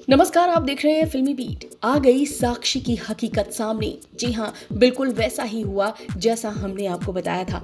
नमस्कार, आप देख रहे हैं फिल्मी बीट। आ गई साक्षी की हकीकत सामने। जी हाँ, बिल्कुल वैसा ही हुआ जैसा हमने आपको बताया था।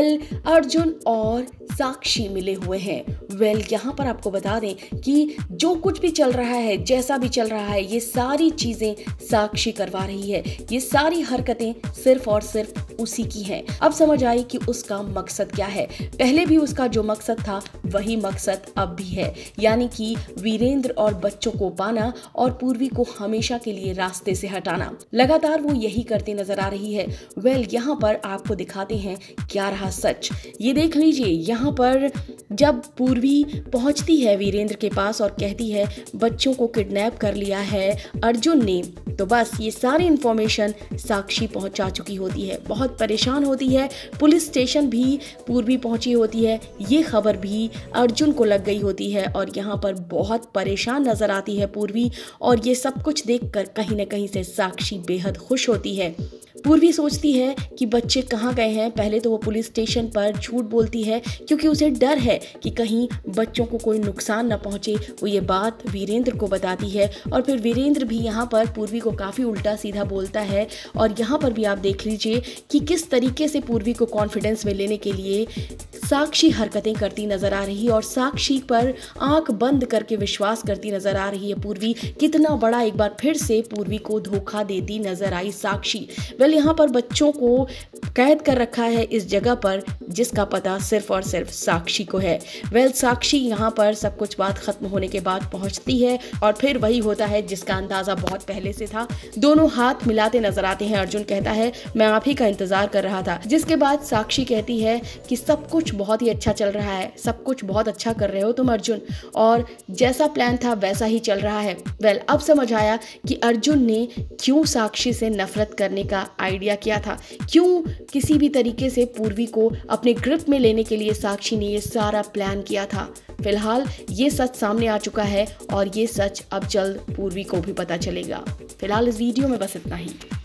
अर्जुन और साक्षी मिले हुए हैं। यहाँ पर आपको बता दें कि जो कुछ भी चल रहा है, जैसा भी चल रहा है, ये सारी चीजें साक्षी करवा रही है। ये सारी हरकतें सिर्फ और सिर्फ उसी की हैं। अब समझ आई कि उसका मकसद क्या है। पहले भी उसका जो मकसद था वही मकसद अब भी है, यानी कि वीरेंद्र और बच्चों को पाना और पूर्वी को हमेशा के लिए रास्ते से हटाना। लगातार वो यही करती नजर आ रही है। यहाँ पर आपको दिखाते हैं क्या रहा सच। ये देख लीजिए, यहाँ पर जब पूर्वी पहुंचती है वीरेंद्र के पास और कहती है बच्चों को किडनैप कर लिया है अर्जुन ने, तो बस ये सारी इंफॉर्मेशन साक्षी पहुंचा चुकी होती है। बहुत परेशान होती है। पुलिस स्टेशन भी पूर्वी पहुंची होती है। ये खबर भी अर्जुन को लग गई होती है और यहाँ पर बहुत परेशान नजर आती है पूर्वी। और ये सब कुछ देखकर कहीं ना कहीं से साक्षी बेहद खुश होती है। पूर्वी सोचती है कि बच्चे कहाँ गए हैं। पहले तो वो पुलिस स्टेशन पर झूठ बोलती है क्योंकि उसे डर है कि कहीं बच्चों को कोई नुकसान न पहुंचे। वो ये बात वीरेंद्र को बताती है और फिर वीरेंद्र भी यहाँ पर पूर्वी को काफ़ी उल्टा सीधा बोलता है। और यहाँ पर भी आप देख लीजिए कि किस तरीके से पूर्वी को कॉन्फिडेंस में लेने के लिए साक्षी हरकतें करती नजर आ रही है और साक्षी पर आंख बंद करके विश्वास करती नजर आ रही है पूर्वी। कितना बड़ा एक बार फिर से पूर्वी को धोखा देती नजर आई साक्षी। यहाँ पर बच्चों को कैद कर रखा है इस जगह पर जिसका पता सिर्फ और सिर्फ साक्षी को है। साक्षी यहाँ पर सब कुछ बात खत्म होने के बाद पहुंचती है और फिर वही होता है जिसका अंदाजा बहुत पहले से था। दोनों हाथ मिलाते नजर आते हैं। अर्जुन कहता है मैं आप ही का इंतजार कर रहा था, जिसके बाद साक्षी कहती है कि सब कुछ बहुत ही अच्छा चल रहा है, सब कुछ बहुत अच्छा कर रहे हो तुम अर्जुन, और जैसा प्लान था वैसा ही चल रहा है। अब समझ आया कि अर्जुन ने क्यों साक्षी से नफरत करने का आइडिया किया था, क्यों किसी भी तरीके से पूर्वी को अपने ग्रिप में लेने के लिए साक्षी ने ये सारा प्लान किया था। फिलहाल ये सच सामने आ चुका है और ये सच अब जल्द पूर्वी को भी पता चलेगा। फिलहाल इस वीडियो में बस इतना ही।